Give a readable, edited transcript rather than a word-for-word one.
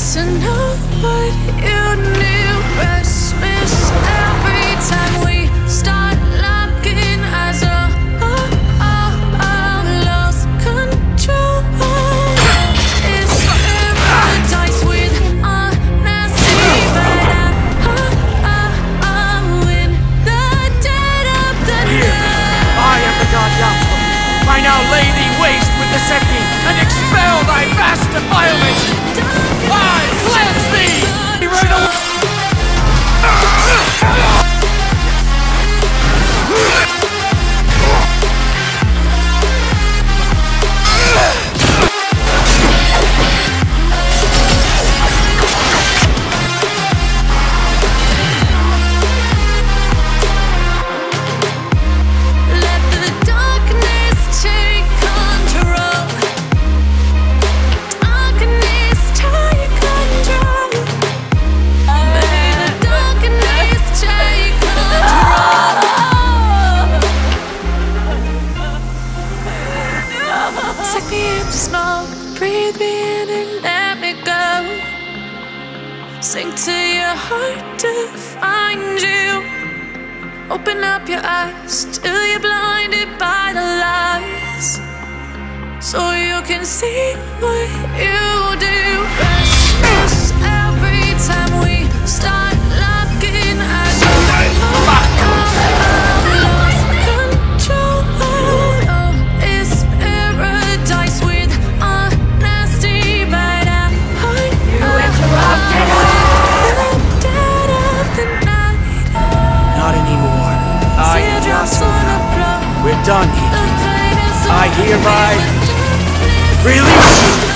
to know what you knew. Restless every time we start locking eyes. Lost control. It's paradise with honesty, but I'm in the dead of the night. I am the god Yahweh. I now lay thee waste with the Septi and expel thy vast defilement. I cleanse thee! Take me in the smoke, breathe me in and let me go. Sink to your heart to find you. Open up your eyes till you're blinded by the lies, so you can see what you do. Restless every time we start locking eyes. We're done here. I hereby release you.